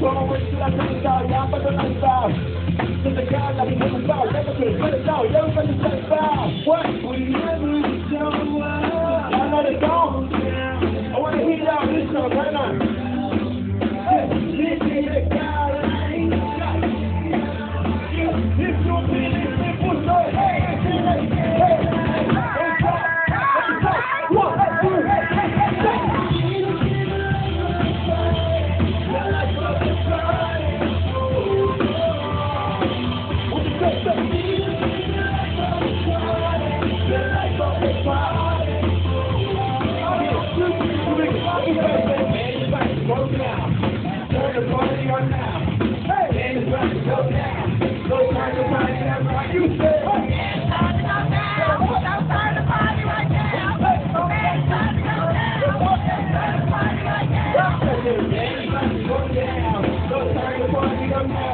What? We never show up. I know the song. I want to hear y'all this song right now. This is the guy. This your business, simple story. Hey, hey, hey, hey, one, two, go now. Turn the party on now. Hey, and it's about to go down. So turn the party on right. You say, hey, it's time to go down. Don't turn the party right now. It's time to go down. Turn the party right now. It's about to go down. So turn the party on now.